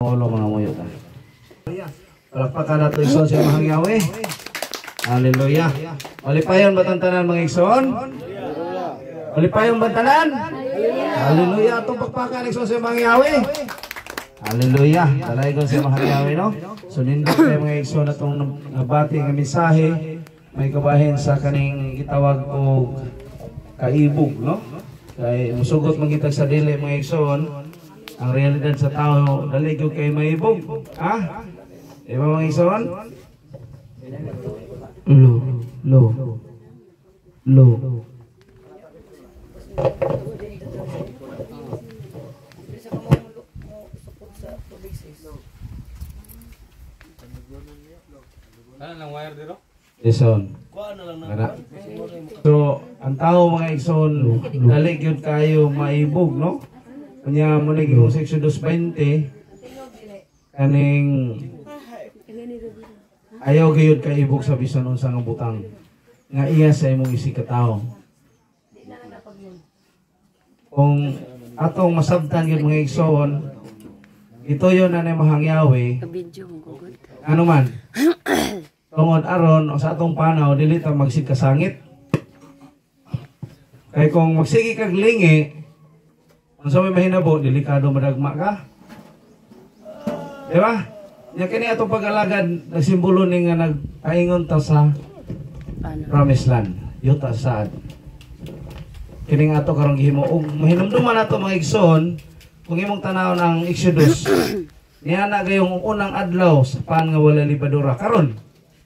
Ulo mga muyo ta. Palakpakan nato igsoon sa mahang Yahweh. Hallelujah. Malipayon batantanan mga igsoon. Malipayon bantanan. Hallelujah. Atong pakpakan igsoon sa mahang Yahweh. Hallelujah. Dalay ko sa mahang Yahweh no. So nindot kay mga igsoon atong nabati nga mensahe may kabahin sa kaning gitawag og kaibog no. Kay musugot man kita sa dili mga igsoon. Ang realidad sa tao, dali ko kay maibog. Ha? Di ba mga igsoon? Lo. Ano lang wire dito? Igsoon. So, ang tao mga igsoon, dali gyud kayo maibog, no? Kanya mo lagi kong Exodus 20 kaning ayaw gayud kaibog sa bisan unsa nga butang nga iya sa imong isikataw. Kung atong masabtan gyud mga igsoon, ito yon na mahang Yahweh. Ano man? Tungod aron o sa atong panaw dili ta magsikasangit. Kay kung magsigi kag lingi, kung sa may mahinabo, delikado madagma ka. Di ba? Nya kini atong pag-alagad, nagsimbolo ni nga nagpaingon ta sa Promised Land. Yuta saad. Kini nga ato karong gihimo. Og mahinumduman nato mga igsoon, kung imong tanaw ng Exodus, niya na gayong unang adlaw sa pan nga wala libadura. Karon,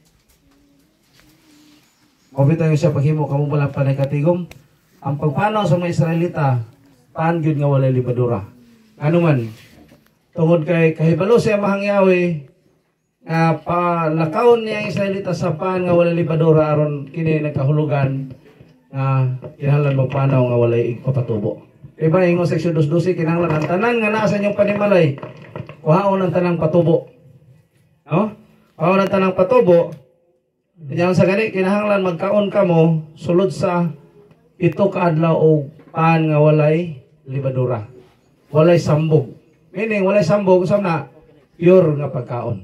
mabita yung siya paghimo, kamo wala pa na katigom. Ang pagpanaw sa mga Israelita, paan gyud nga walay libadura. Ano man, tungod kay kahibalo siya mahang Yahweh nga palakaon niya ang Israelita sa paan nga walay libadura aron kini nagkahulugan nga kinahanglan magpanaw nga walay igpapatubo. Diba ingon sa Exodus 12 kinahanglan ang tanan nga naa sa inyong panimalay kuhaon ang tanang patubo. No? Kuhaon ang tanang patubo. Kanya sa gani kinahanglan magkaon kamo sulod sa 7 ka adlaw og paan nga walay libadura. Walay sambog. Meaning, walay sambog, usap na, pure nga pagkaon.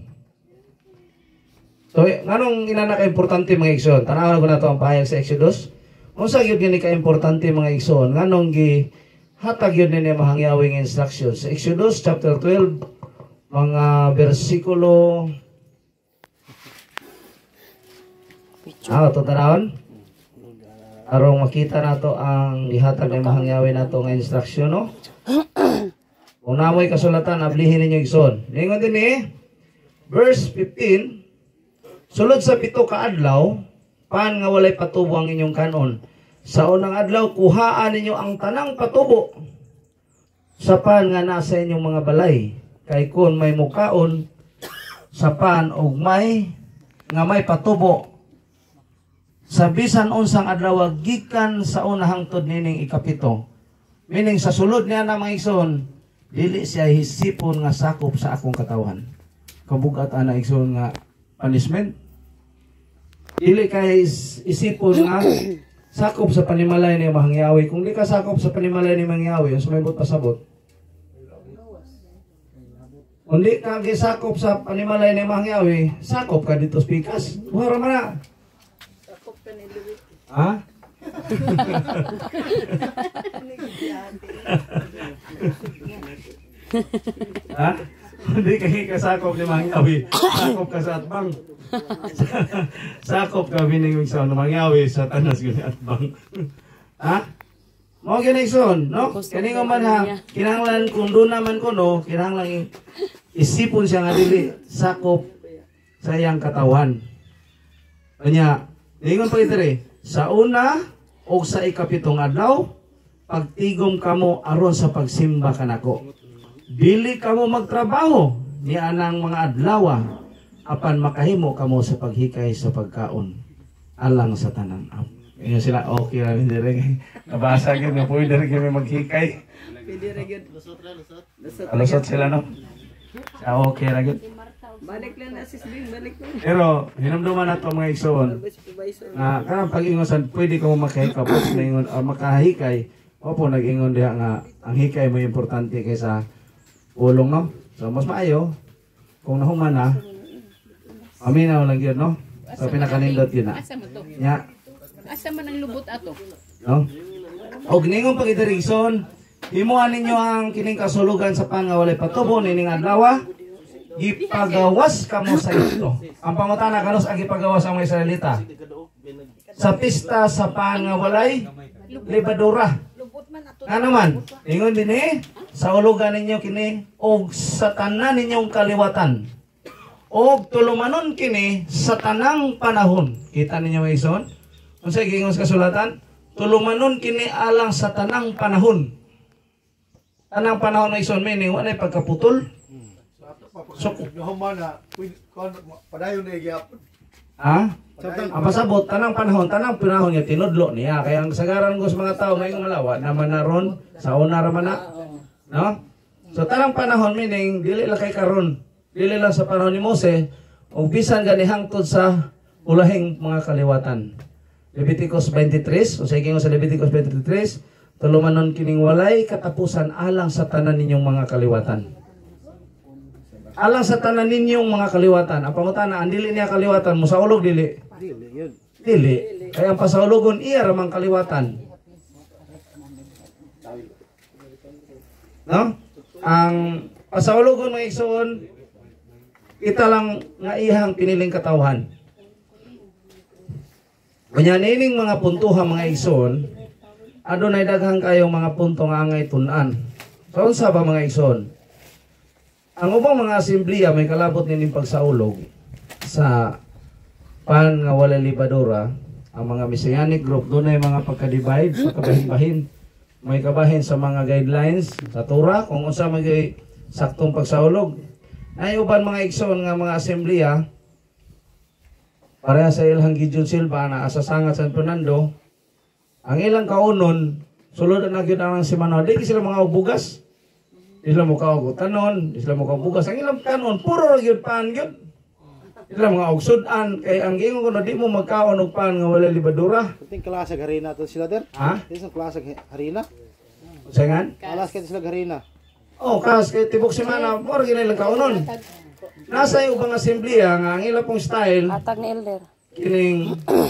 So, nganong inana ka-importante mga igsoon? Tanawan ko na ito ang pahayag sa Exodus. Kung sa yun gini ka-importante mga igsoon, nganong hatag yun nini mahang Yahweh ng instructions. Sa Exodus chapter 12, mga versikulo... ito tanawan? Arong makita nato ang ihatag ng mahang Yahweh nato nga instruksyon, no? Kung namoy kasulatan, ablihin ninyo igsoon. Ningon din verse 15, sulod sa 7 ka adlaw, paan nga walay patubo ang inyong kanon. Sa unang adlaw, kuhaan ninyo ang tanang patubo sa paan nga nasa inyong mga balay. Kay kun may mukaon sa paan og may patubo, sa bisan unsang adlaw gikan sa una hangtod nining ikapito. Meaning sa sulod niya na mga igsoon, dili siya hisipon nga sakop sa akong katawan. Kabugat ana igsoon nga punishment. Dili kay isipon nga sakop sa panimalay ni mahang Yahweh. Kung di ka sakop sa panimalay ni mahang Yahweh, sumibot pasabot. Kung di ka gisakop sa panimalay ni mahang Yahweh, sakop ka dito spikas. Buhara man na. Ha? Ha? Hindi kayo kasakop ni Mang Yahweh. Sakop ka sa atbang. Sakop ka binigong sa Mang Yahweh sa tanas gani atbang. Ha? Mo gani son, no? Kani nga man ha, kinahanglan kung doon naman ko no, kinahanglan isipon siya nga dili sakop sa iyang katawan. Kanya, ingon pa ito sa una o sa ikapitong adlaw, pagtigom kamo aron sa pagsimba kanako. Dili kamo magtrabaho ni anang mga adlaw apan makahimo kamo sa paghikay sa pagkaon alang sa tanan. Inyo sila okay ra din dire. Nabasa gyud nga pwede rin kami maghikay. Pwede ra gyud. Lusot sila no. Sa okay ra gyud. Balik lang na sis Bing, balik lang. Pero hinumduman nato mga igsoon. Kanang pag-ingon pwede ka mo makahikay po na ingon makahikay. Opo nag-ingon diha nga ang hikay mo importante kaysa ulong no. So mas maayo kung nahuman na, aminaw lang yun, no? So pinakanindot yun na. Asa mo to? Nya, Asa man ang lubot ato? no? Og ningon pag idirigson, himuan ninyo ang kining kasulugan sa pan nga walay patubo nining adlaw. Gipagawas kamo sa ito. Ang pangutana kanos ang gipagawas ang mga Israelita. Sa pista sa pan nga walay libadura. Ano man, ingon din sa ulugan ninyo kini og sa tanan ninyong kaliwatan. Og tulumanon kini sa tanang panahon. Kita ninyo ison? Unsay giingos kasulatan? Tulumanon kini alang sa tanang panahon. Tanang panahon na ison meaning wala pagkaputol. So, humana, padayon na gyapon. ha? Ang pasabot, tanang panahon niya, tinudlo niya. Kaya ang sagaran ko sa mga tao ngayong malawa, naman na ron, sa una raman na. No? So, tanang panahon, meaning, dili lang kay karon, dili lang sa panahon ni Mose, o bisan gani hangtod sa ulahing mga kaliwatan. Leviticus 23, o sa iking sa Leviticus 23, tulumanon kining walay katapusan alang sa tanan ninyong mga kaliwatan. Alang sa tanan ninyong mga kaliwatan. Ang pangutana, ang dili niya kaliwatan mo sa ulog dili. Dili. Kaya ang pasaulugon iya ramang kaliwatan. No? Ang pasaulugon ng igsoon, kita lang nga ihang piniling katawhan. Kanya nining mga puntuhan mga igsoon, adunay daghang kayong mga punto nga angay tun-an. So, unsa ba mga igsoon? Ang ubang mga asembleya may kalabot nining pagsaulog sa pan nga wala libadura. Ang mga messianic group doon ay mga pagka-divide, pagkabahin-bahin. May kabahin sa mga guidelines sa Torah kung unsa magay saktong pagsaulog. Ay uban mga igsoon nga mga asembleya pareha sa ilang Gideon Silva na asasangat San Fernando. Ang ilang kaunon sulod na gyud ang simano. Di sila mga ubugas. Isla mo kaog tanon, isla mo kaog bugas. Ang ilang kanon, puro gyud pan gyud. Isla mga ogsudan kay ang gingon kuno di mo magkaon og pan nga wala libadura. Ting klase harina to sila der. Ha? Isang klase harina. Usangan? Alas kay sila harina. Oh, kas kay tibok semana, puro gyud ilang kaunon. Nasa ubang asembleya nga ang ilang pong style. Atag ni Elder. Kining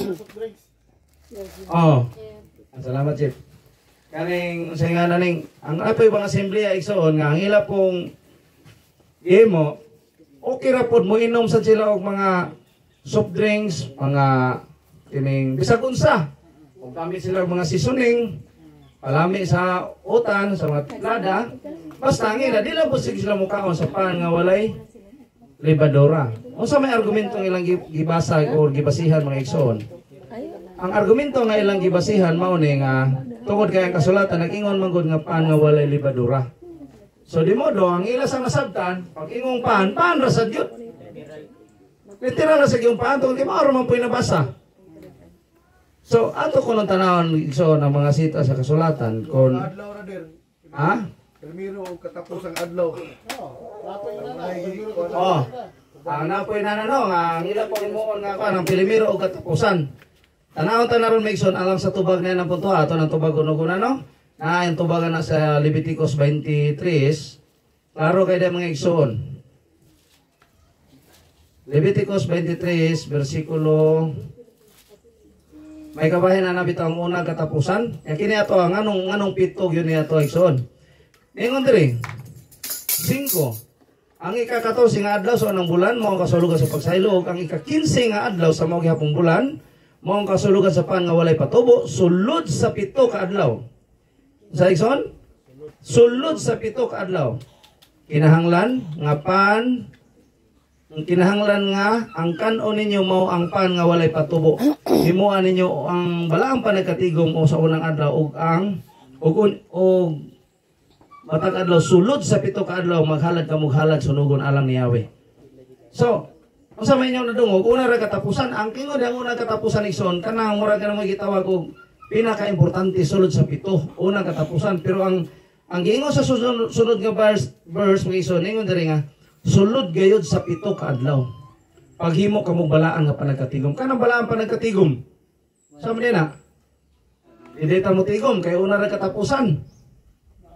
Oh. Salamat, Chief. Kaning unsay nga naning ang apoy bang asembleya igsoon nga ang ila pong imo okay ra pod mo inom sa sila og mga soft drinks, mga kining bisag unsa. Kung kami sila mga seasoning, palami sa utan, sa mga tiklada, basta ang ila dila po sila mukaon sa pan nga walay libadora. Unsa may argumento nga ilang gibasag o gibasihan mga igsoon? Ang argumento nga ilang gibasihan mao ni nga tungod kay ang kasulatan nag-ingon man gud nga pan nga walay libadura. So di modo ang ila sa nasabtan pag ingong pan ra sad gyud. Literal na sa gyud pan tungod kay mao man puy nabasa. So ato ko lang tanawon so ng mga sita sa kasulatan kon Adlaw ra der. ha? Pilmiro og katapos ang adlaw. Oh. Ang napoy na no nga ang ila pang imuon nga kan ang pilimiro og katapusan. Tanawon ta naron Mason alang sa tubag na ng punto ato ng tubag uno-una no. Yung tubagan na sa Leviticus 23, klaro kay da mga igsoon. Leviticus 23 versikulo may kabahin na nabitaw ang unang katapusan. Yang kini ato ang anong pitog yun niya ato igsoon. Ingon diri 5. Ang ika-14 nga adlaw sa unang bulan mao kasulugan sa pagsaylo, ang ika-15 nga adlaw sa mao gihapong bulan mao kasulugan sa pan nga walay patubo sulod sa 7 ka adlaw. Sa igsoon? Sulod sa 7 ka adlaw. Kinahanglan nga pan kinahanglan nga ang kanon ninyo mao ang pan nga walay patubo. Himuan ninyo ang balaang panagkatigom o sa unang adlaw ug ang ug matag adlaw sulod sa 7 ka adlaw maghalad ka halad sunugon alang ni Yahweh. So, unsa may inyo nadungog una ra katapusan ang kingod ang una katapusan igsoon kanang mura ka na gitawag og pinaka-importante sulod sa 7 unang katapusan pero ang giingon sa sunod nga verse mga igsoon ingon diri nga sulod gayud sa 7 ka adlaw paghimo kamo balaan nga panagkatigom kanang balaan panagkatigom sa man na hindi ta mo tigom kay una ra katapusan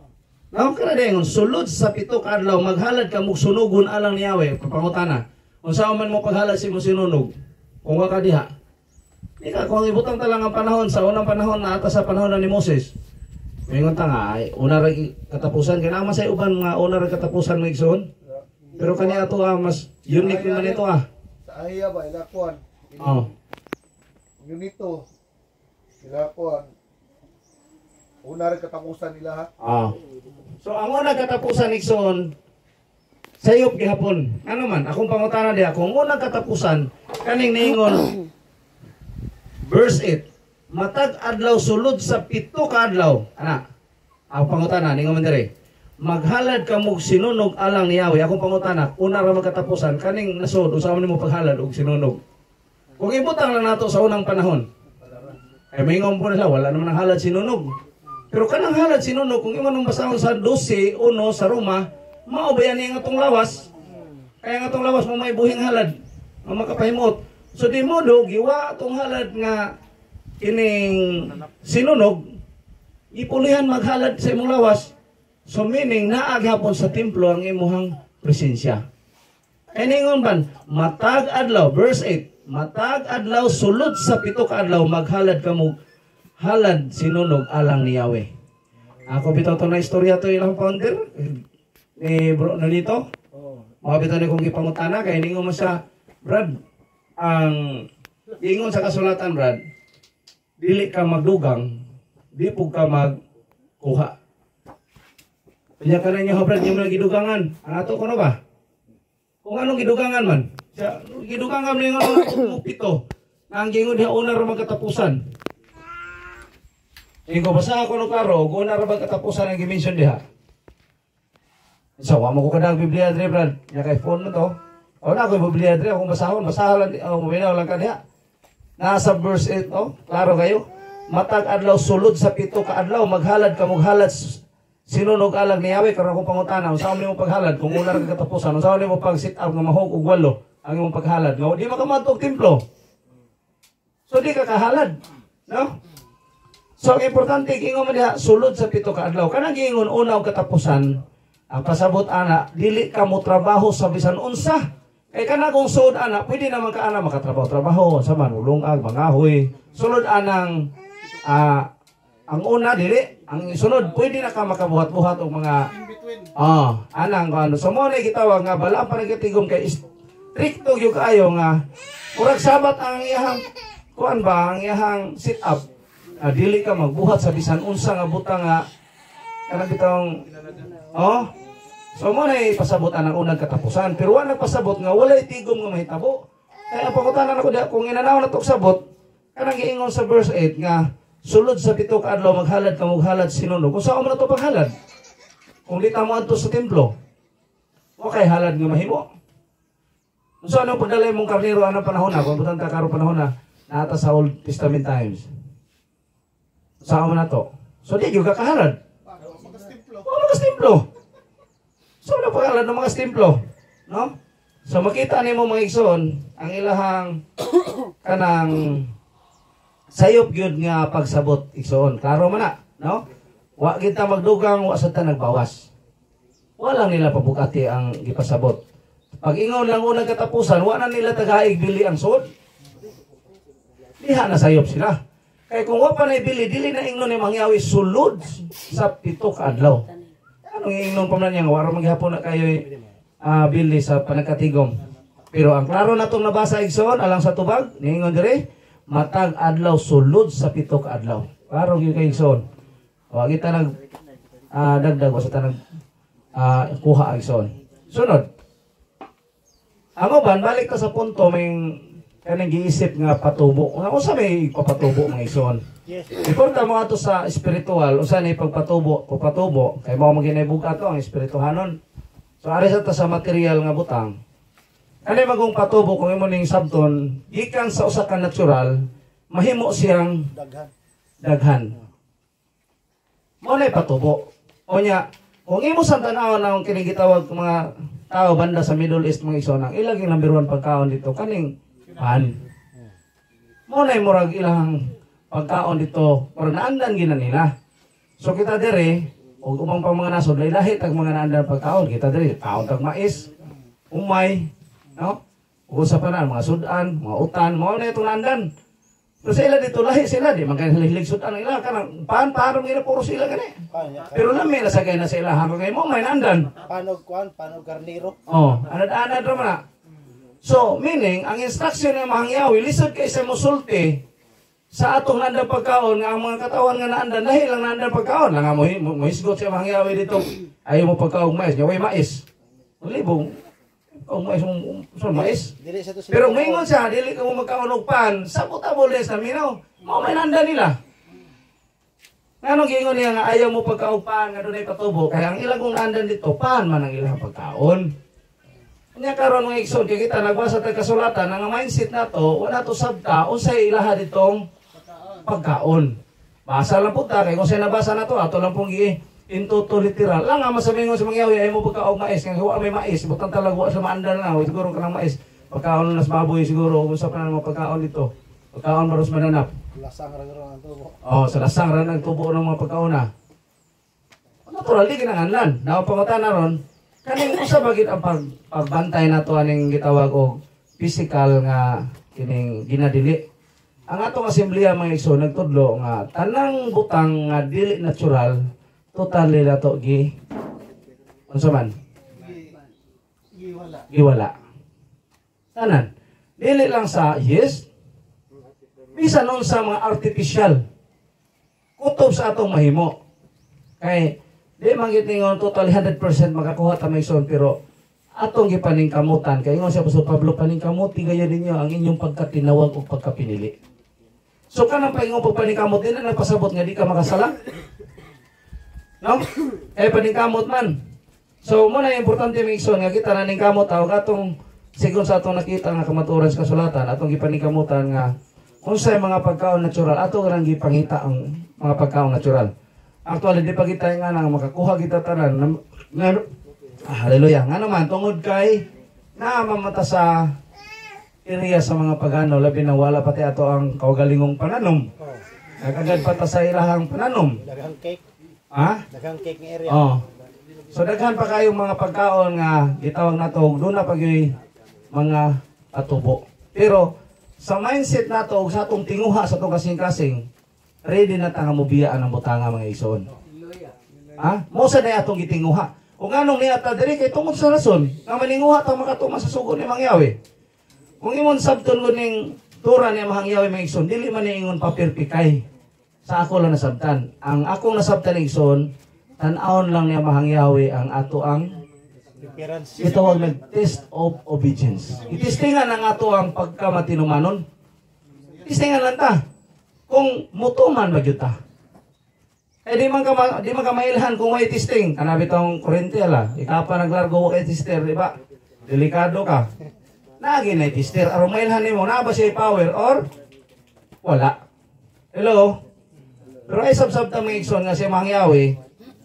Naon ka na dayon, sulod sa 7 ka adlaw maghalad ka mog sunugon alang ni Yahweh, pangutana. Unsa man mo paghalad si mo sinunog? Kung wa ka diha. Di ka kung ibutang talang ang panahon sa unang panahon na ata sa panahon na ni Moses. Mingon ta nga ay una ra katapusan kay naman sa uban nga una ra katapusan mo igsoon. Pero kani ato mas unique man ito Sa Aya ba, ilakuan. Oh. Yun ito. Ilakuan. Una rin katapusan nila ha. Ah. So ang una katapusan igsoon sayop gihapon. Ano man akong pangutana diha kung unang katapusan kaning niingon verse 8 matag adlaw sulod sa 7 ka adlaw. Ana. Ang pangutana ningon man diri. Maghalad ka mog sinunog alang ni Yahweh. Akong pangutana, una ra magkatapusan kaning nasod usaw nimo paghalad og sinunog. Kung ibutang lang nato sa unang panahon. Ay mingon po nila wala naman ang halad sinunog. Pero kanang halad sinunog kung imo nang basahon sa 12:1 sa Roma, mao ba yan nga atong lawas? Kaya nga atong lawas mo may buhing halad, makapahimot. So di modo giwa atong halad nga kining sinunog, ipulihan maghalad sa imong lawas. So meaning naag hapon sa templo ang imuhang presensya. Kaya ningon ban, matag adlaw, verse 8, matag adlaw sulod sa 7 ka adlaw maghalad kamo halad sinunog alang ni Yahweh. Ako bitaw to na istorya to ilang founder ni bro Nolito. Mga bitaw ni kong gipangutana kay ningon mo sa Brad ang ingon sa kasulatan Brad, dili ka magdugang, di pug ka magkuha. Kanya ka na niya Brad yung mga gidugangan. Ang ato ko na ba? Kung anong gidugangan man. Siya, gidugangan mo yung ano, pito. Na ang gingon diha una ra magkatapusan. Ikaw basa ako no klaro, kung na ra magkatapusan ang gimension diha. So, wa mo ko kadang Biblia dre Brad. Ya kay phone mo to. O na ko Biblia dre akong basahan lang mabinaw lang ka diha. Nasa verse 8 oh, klaro kayo. Matag adlaw sulod sa 7 ka adlaw maghalad ka maghalad sinunog alang ni Yahweh karon akong pangutana unsa mo paghalad kung una ra katapusan unsa mo pag sit up nga mahog og walo ang imong paghalad nga di makamadto og templo. So di ka kahalad, no? So ang importante gingon mo diha sulod sa 7 ka adlaw kanang gingon una og katapusan ang pasabot ana dili ka mo trabaho sa bisan unsa kay kana kung sud ana pwede naman ka ana makatrabaho sa manulungag mangahoy sulod anang ang una dili ang sunod pwede na ka makabuhat-buhat og mga anang ano so mo na gitawag nga bala pa nagatigom kay stricto gyud kaayo nga murag sabat ang iyang kuan ba ang iyang sit up dili ka magbuhat sa bisan unsa nga butang nga kanang bitong so mo na pasabot ang unang katapusan pero wa nagpasabot nga walay tigom nga mahitabo kaya pangutanan ako kung inanaw na tok sabot kanang giingon sa verse 8 nga sulod sa 7 ka adlaw maghalad ka maghalad sinunog. Kung saan mo na ito paghalad? Kung di tamo adto sa templo, o kay halad nga mahimo. Kung saan ang pagdalay mong karnero anong panahon na, kung butan ta karo panahon na, naata sa Old Testament times. Saan mo na ito? So di yung kakahalad. O mga templo. So na paghalad ng mga templo. No? So makita ni mo mga igsoon, ang ilahang kanang sayop gyud nga pagsabot igsoon. Klaro man na, no? Wa kita magdugang wa sa ta nagbawas. Wala nila pabukati ang gipasabot. Pag ingon lang unang katapusan, wa na nila tagaig bili ang sud. Diha na sayop sila. Kay kung wa pa na ibili, dili na ingnon ni mangyawi sulod sa 7 ka adlaw. Anong ingnon pa man niya wa ra maghapon na kayo bili sa panagkatigom. Pero ang klaro natong nabasa igsoon alang sa tubag, niingon dire matag adlaw sulod sa 7 ka adlaw. Klaro gyud kay igsoon. Wa kita nag dagdag wa sa tanang kuha igsoon. Sunod. Amo ban balik ta sa punto may kanang giisip nga patubo. Nga usa may papatubo mga igsoon. Importa mo ato sa espiritual usa ni pagpatubo, pagpatubo kay mao maginay bugat to ang espirituhanon. So ari sa material nga butang. Ano magong patubo kung imo ning sabton, gikan sa usa ka natural, mahimo siyang daghan. Mo na patubo. O nya, kung imo sa tan-aw na kining gitawag mga tao banda sa Middle East mga igsoon, ang ilaging number 1 pagkaon dito kaning pan. Mo na murag ilang pagkaon dito, murag naandan gina nila. So kita dire, o ubang pang mga nasod, lahi tag mga naandan pagkaon. Kita diri, kaon tag mais, umay, no? Ug sa panan mga sudan, mga utan, mao na itong naandan. So sila dito lahi sila di man kay hilig sudan ang ila kanang paano mga puro sila gani. Pero lami na sagay na sa ilahan kay mo may naandan. Paano garniro? Oh, anad-anad ra man na. So, meaning, ang instruction ng mahangyawi, lisod kay sa musulti, sa atong nandang pagkaon, nga ang mga katawan nga naandan, dahil lang naandan pagkaon, lang nga mo hisgot siya mahangyawi dito, ayaw mo pagkaong mais, nga way mais. Malibong, pagkaong mais, mais. Pero mingon siya, dili ka mo magkaon og pan, sabot-abol sa minaw, mo may naandan nila. Nga gingon niya nga ayaw mo pagkaong pan, nga doon ay patubo, kaya ang ilang kong naandan dito, pan man ang ilang pagkaon. Kanya karon mga igsoon kay kita nagbasa tag kasulatan nga mindset nato wala to sabta unsay ilaha ditong pagkaon. Basa lang po ta kay kung say nabasa nato ato lang pong into literal. Lang nga masamingon sa mangyawi ay mo pagkaog mais kay huwa may mais butang talagwa sa maandal na siguro kanang mais. Pagkaon nas baboy siguro unsa pa na pagkaon dito. Pagkaon maros mananap. Lasang ra ang tubo. Oh, sa lasang ra nang tubo ng mga pagkaon na. Natural di kinahanglan. Naw pangutana ron kaning usa bagid ang pagbantay nato aning gitawag og physical nga kining ginadili. Ang atong asembleya mga igsoon nagtudlo nga tanang butang nga dili natural totally nato unsa man? Giwala. Tanan. Dili lang sa yes. Bisan nun sa mga artificial. Kutob sa atong mahimo. Kay di mangitingon totally 100% makakuha ta may son pero atong gipaningkamutan kay ingon si Apostol Pablo paningkamuti gaya ninyo ang inyong pagkatinawag o pagkapinili. So kanang paingon pagpaningkamot din na nagpasabot nga di ka makasala. No? Paningkamot man. So mo na importante may ison nga kita naningkamot tawag atong sigon sa atong nakita nga kamatuoran sa kasulatan atong gipaningkamutan nga unsay mga pagkaon natural ato ra gipangita ang mga pagkaon natural. Actually, di pa kita nga nang makakuha kita tanan. Hallelujah. Nga naman, tungod kay namamata sa area sa mga pagano, labi na wala pati ato ang kaugalingong pananom. Nagagad pa ta sa ilahang pananom. Daghang cake. Ha? Daghang cake nga area. Oh. So daghan pa kayong mga pagkaon nga gitawag nato, doon na pag mga atubo. Pero sa mindset nato, sa atong tinguha sa atong kasing-kasing, ready na tanga mubiyaan ang butanga mga igsoon. Ha? Mosa na atong gitinguha. Kung anong niata diri kay tungod sa rason, nga maninguha ta makatuma sa sugo ni mangyawi. Kung imon sabton ko ning tura ni mangyawi mga igsoon, dili man niingon papirpikay. Sa ako lang nasabtan. Ang akong nasabtan ng igsoon, tan-aon lang niya mahangyawi ang ato ang itawag ng test of obedience. Itistingan ang ato ang pagkamatinumanon. Itistingan lang ta. Kung mutuman ba ta. Di man ka mailhan kung may testing. Kanabi tong kurente ala. Ika pa naglargo kay tester, di ba? Delikado ka. Nagi na tester. Aron mailhan nimo na ba siya power or wala. Hello. Pero ay sab-sab ta mga igsoon nga si mangyawi.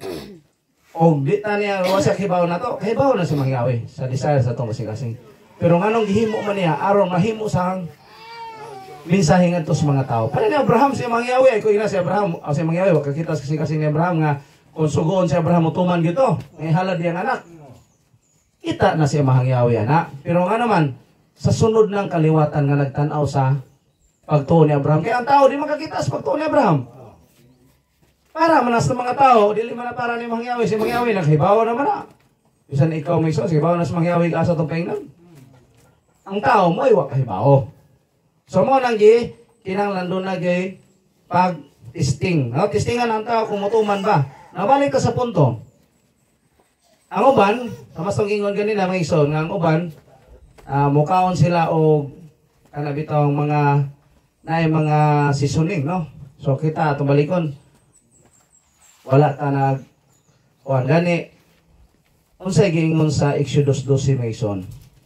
Og di ta niya wa siya hibaw na to. Hibaw na si mangyawi sa desire sa tong kasing. Pero nganong gihimo man niya aron mahimo sang mensahe ngadto sa mga tao. Para ni Abraham si mangyawi ay ko ina si Abraham o si mangyawi wa kakita kasi ni Abraham nga kung sugoon si Abraham utuman gito. May halad diyang anak. Kita na si mangyawi anak. Pero nga naman sa sunod ng kaliwatan nga nagtan-aw sa pagtuo ni Abraham. Kaya ang tao di makakita sa pagtuo ni Abraham. Para manas ng mga tao, dili man na para ni mangyawi si mangyawi naghibaw naman na. Bisan ikaw may sos, hibaw na si mangyawi ka sa tong kaingnan. Ang tao mo ay wa kahibaw. So mo nang kinanglan doon na pag-testing. No? Testingan ang tao kung mutuman ba. Nabalik ka sa punto. Ang uban, mas ingon ganila mga ison, nga ang uban, mukaon sila o kanabitong mga seasoning, no? So kita, tumalikon, wala ka kuhan gani. Unsay giingon sa Exodus 12 mga ison.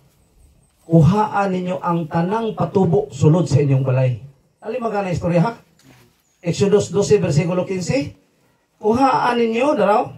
Kuhaan ninyo ang tanang patubo sulod sa inyong balay. Ali magana istorya ha? Exodus 12 versikulo 15. Kuhaan ninyo daraw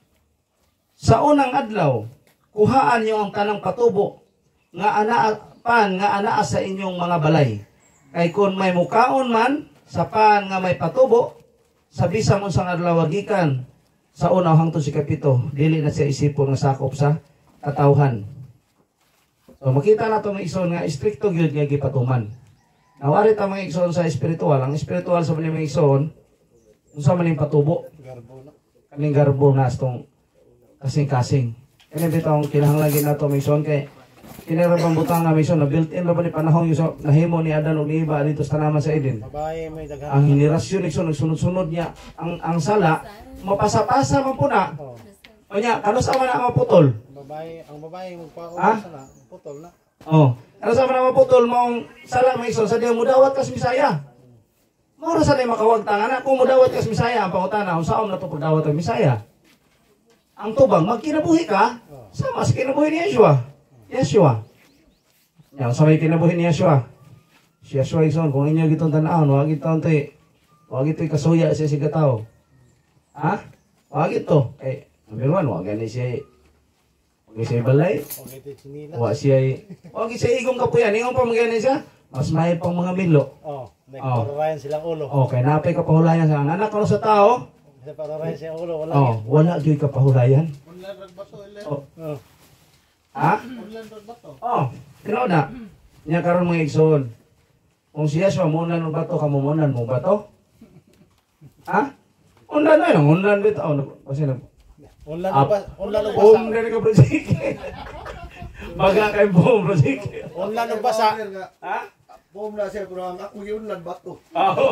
sa unang adlaw. Kuhaan niyo ang tanang patubo nga anaa sa inyong mga balay. Kay kun may mukaon man sa pan nga may patubo sa bisang unsang adlaw gikan sa una hangtod si kapito, dili na siya isipon nga sakop sa katawhan. So makita na to mga igsoon nga stricto gyud nga gipatuman. Nawari ta mga igsoon sa espiritual, ang espiritual sa mga igsoon unsa man ning patubo, Garbo na. kaning garbo na astong kasing-kasing. Kani bitaw kinahanglan gid nato mga igsoon kay kinarabang butang na igsoon na built-in ra ba ni panahon yung nahimo ni Adan ug ni Eva dito sa tanaman sa Eden. Babae may daghan. Ang henerasyon igsoon nagsunod-sunod niya ang sala mapasa-pasa man po na. Oh. O niya, ano sa man ang maputol? Ang babae magpauna Ha? sana, putol na. Oh, ano sa man ang maputol maong sala may igsoon sa diya mudawat kas Bisaya. Mao ra sa diya makawagtang ana kung mudawat kas Bisaya ang pangutana unsaon na to pagdawat ang Bisaya. Ang tubang magkinabuhi ka sama sa kinabuhi ni Yeshua. Yan sa may kinabuhi ni Yeshua. Si Yeshua igsoon kung inyo gitong tan-awon wag ito'y kasuya sa sigataw. Ha? Wag ito. Eh, number one, wag gani siya. Wag siya balay. Okay, ito chinila. Wag siya igong kapuyan. Ingon pa magani siya. Mas may pang mga milo. Oh, nagpararayan silang ulo. Okay, napay kapahulayan sa anak ko sa tao. Nagpararayan silang ulo, wala. Oh, wala gyud kapahulayan. Unlan rag bato ile. Oh. Oh. Ha? Unlan rag bato. Oh, tinaw na. Nya karon mga igsoon. Kung siya sa munan mo bato, kamumunan mo bato? Ha? Unlan na lang, unlan bitaw. Kasi Unlan Up. ba? Unlan ba sa? boom na ka project. Baga kay boom project. Unlan ba sa? Ha? Boom na siya pero ang ako yung unlan bato. Oo.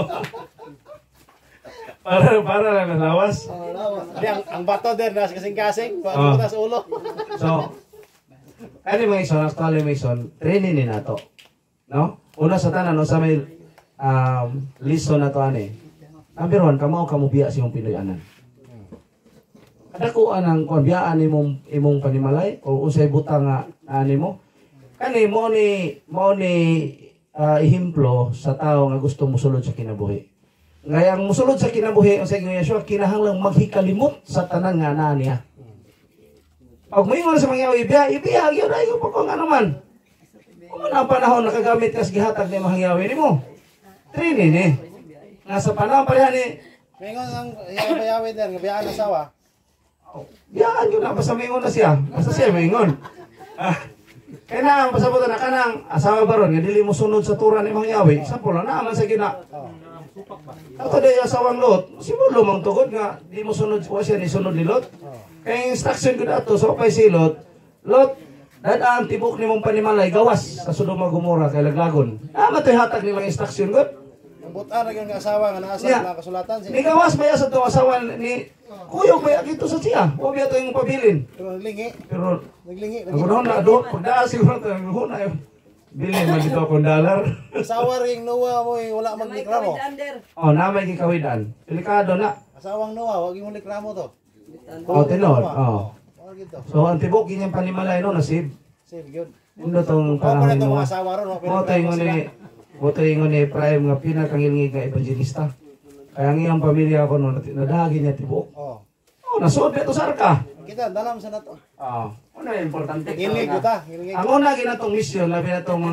para lang nalawas. Lawas. Di, ang bato din nasa kasing-kasing, Oh. bato sa ulo. So, kani mga ison, actually mga ison, training ni nato. No? Una sa tanan, no, sa may listo na to ani. Number one, kamo biya sa iyong Pinoy-anan. Kada ko anang kon biyaan imong panimalay o usay butang nga ani mo. Kani mo ni ihimplo sa tao nga gusto mosulod sa kinabuhi. Ngayang mosulod sa kinabuhi ang sa inyo Yeshua kinahanglang maghikalimot sa tanan nga ana niya. Pag moingon sa mga ibiya gyud ay ko kung ano man. Kung ang panahon nakagamit ka sa gihatag ni mahangyawi nimo. Trini ni. Nga sa panahon pa ni Ngayon ang yawe din, ngabiyaan ng asawa. biyaan yun na, basta maingon na siya. Basta siya maingon. Kaya na, pasabot na kanang asawa baron, nga dili mo sunod sa tura ni Mang Yawi. Sampo lang naman sa gina. Ato day asawang Lot, simulo mang tugod nga, di mo sunod, o siya ni sunod ni Lot. Kaya instruction ko na ito, so pa'y si Lot, dadaan tibok ni mong panimalay, gawas sa Sodoma Gomora, kay Laglagon. Naman ito'y hatag nilang instruction ko. Ang buta na yung asawa nga naasa Yeah. na kasulatan Ni siya. gawas ba sa itong asawa ni Kuyog ba dito sa siya? Huwag ba ito yung pabilin? Pero naglingi, Pero naglingi. Nagunaw na do, pagdaan siguro ito, nagunaw na bilhin man dito akong dollar. Asawa ring Noah mo, wala May magnikramo. kawid under. Oh, namay kikawidan. Delikado na. Asawang Noah, wag yung likramo to. Oh, tinod. Oh. Wag ito. So, ang tibok, ganyang panimalay no, nasib. Save yun. Mundo tong Ako na panahon itong mo. mga asawa ron, Moto yung ni Prime nga pinakangilingig nga evangelista. Kaya ang iyang pamilya ko no, nadagi niya tibok. Oh. Oh, nasuot na ito sa arka. Kita, dalam sa nato. Oh, una yung importante. Gilig ko ta, gilig. Ang una ginatong mission, labi na itong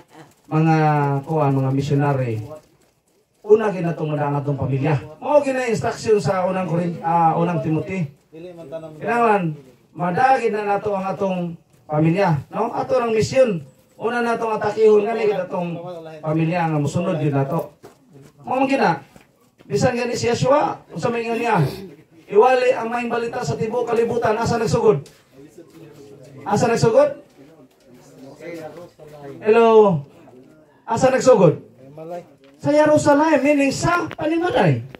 mga missionary. Una ginatong madangatong pamilya. Mao gina-instruction sa unang Timothy. Dili man tanong. Kailangan madagid na nato ang atong pamilya, no? Ato ang misyon. Una natong atakihon nga kita atong pamilya nga mosunod gyud nato. Mao man gina. Bisan gani si Yeshua, unsa may ingon niya? Iwali ang maing balita sa tibuok kalibutan, asa nagsugod? Asa nagsugod? Hello. Asa nagsugod? Malay. Sa Jerusalem, meaning sa panimalay.